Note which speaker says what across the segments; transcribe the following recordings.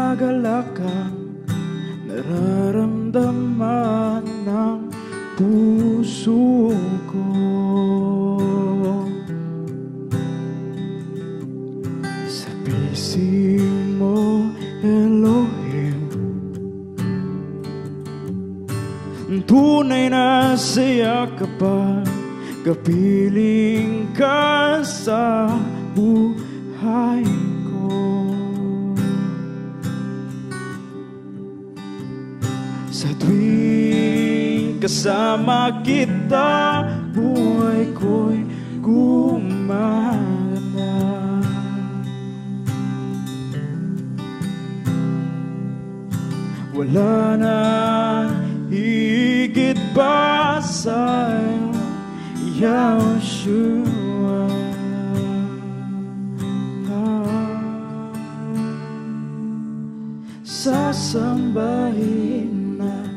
Speaker 1: nagalak ang nararamdaman ng puso ko. Sa pising mo, Elohim, tunay na saya kapag kapiling ka sa buhay ko. Sa tuwing kasama kita, buhay ko'y gumaganda. Wala na higit pa sa'yo, Yahushua. Sasambahin at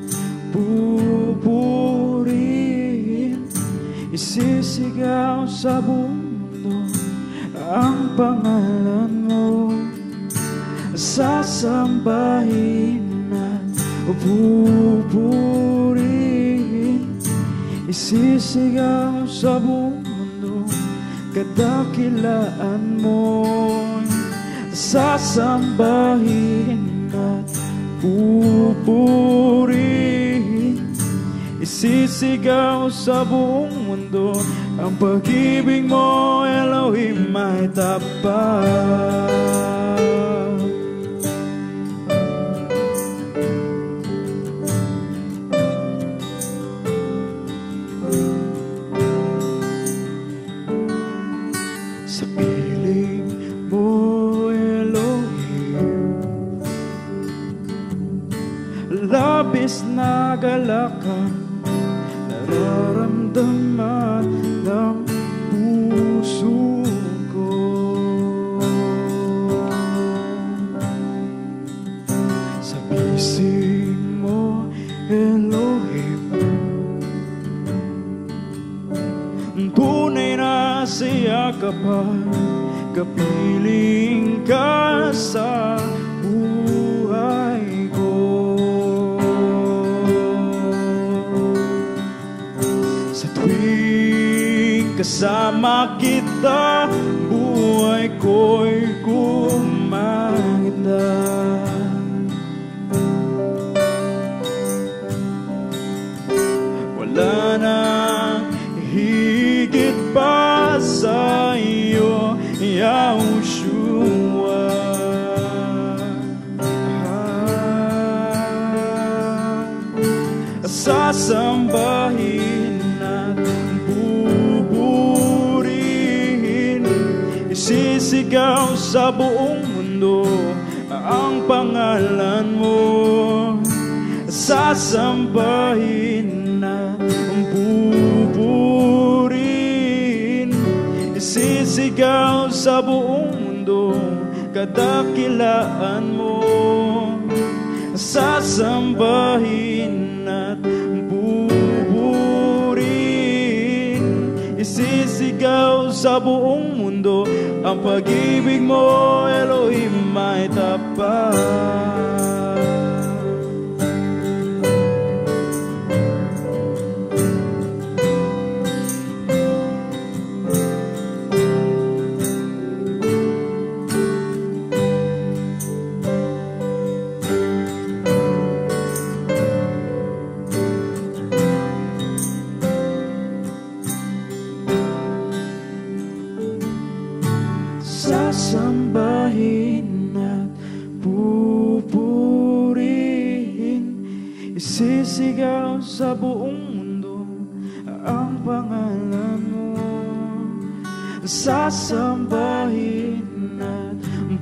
Speaker 1: pupurihin, isisigaw sa mundo ang pangalan mo. Sasambahin at pupurihin, isisigaw sa mundo kadakilaan mo. Sasambahin at pupurihin, isisigaw sa buong mundo ang pag-ibig mo, Elohim, ay tapat. Sa piling mo, Elohim, labis na galak ang nararamdaman ng puso ko. Sa pising mo, Elohim, tunay na siya kapag kapiling ka sa buhay ko. Sa tuwing kasama kita, buhay ko'y gumaganda. Wala nang higit pa sa iyo, Yahushua. Sasambahin at pupurihin, isisigaw sa buong mundo ang pangalan mo. Sasambahin at pupurihin, isisigaw sa buong mundo kadakilaan mo. Sasambahin at pupurihin, isisigaw sa buong mundo ang pag-ibig mo, Elohim, ay tapat. Sasambahin at pupurihin, isisigaw sa buong mundo ang pangalan mo. Sasambahin at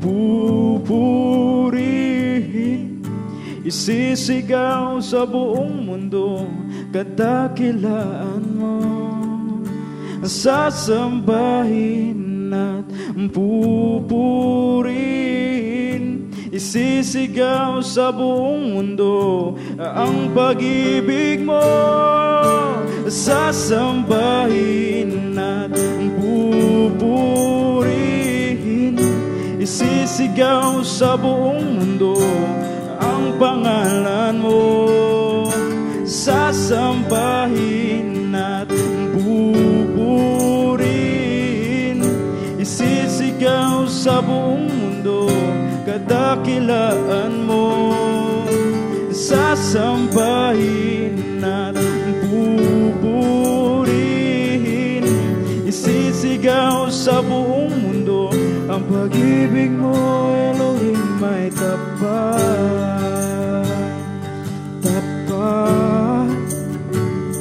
Speaker 1: pupurihin, isisigaw sa buong mundo kadakilaan mo. Sasambahin at pupurihin, isisigaw sa buong mundo ang pag-ibig mo. Sasambahin at pupurihin, isisigaw sa buong mundo Dadakilaan mo, sasambahin at pupurihin. Isisigaw sa buong mundo ang pag-ibig mo, Elohim, may tapat. Tapat,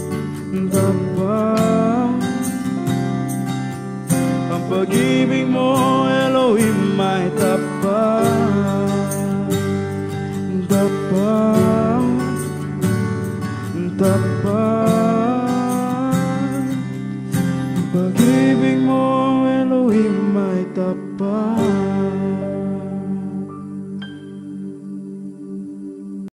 Speaker 1: tapat. Ang pag-ibig mo,